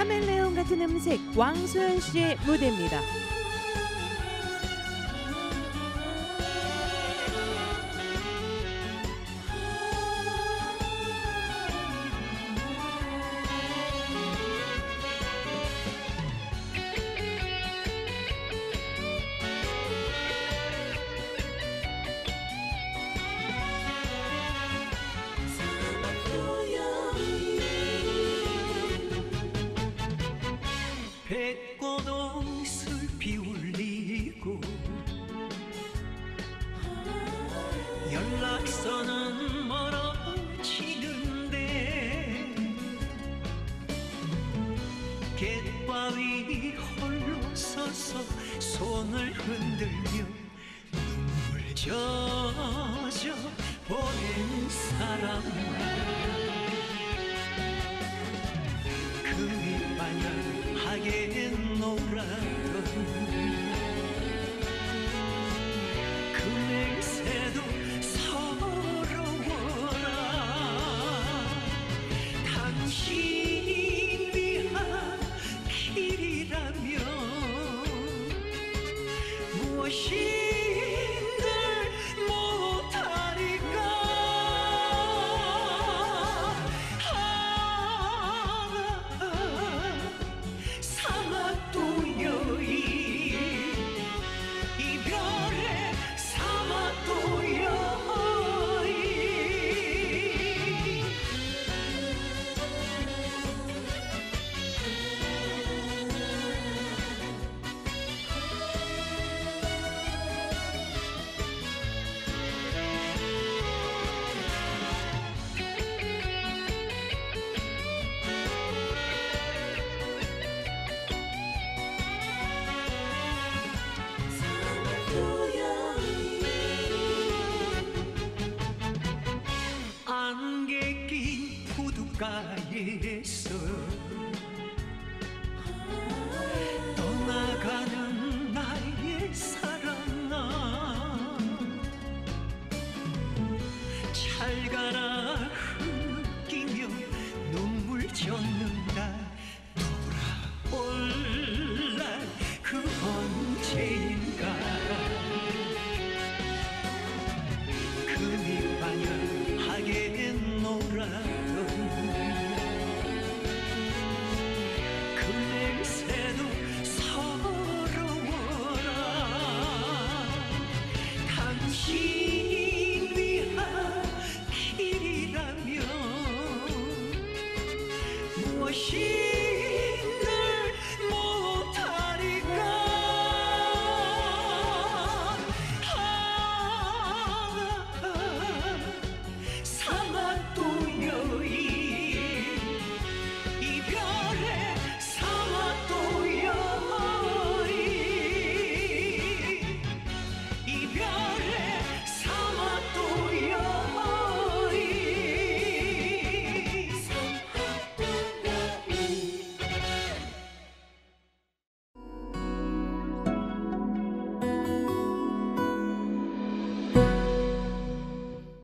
카멜레온 같은 음색 왕소연 씨의 무대입니다. 백고동 슬피 울리고 연락선은 멀어지는데 갯바위 홀로 서서 손을 흔들며 눈물 젖어 보낸 사람아 금이 반연하게 놀아던 그 맹세도 서러워라 당신 위한 길이라면 무엇인들 못하리까 사막도 여인 이별의 사막도 여인 안개 낀 구두가에서 떠나가는 나의 사랑아 잘 가라 흩기며 눈물 젖는다 돌아올 날 그 언제인가 금이 반연하게 놀아던 그 냄새도 서러워라 당신 위한 길이라면 무엇이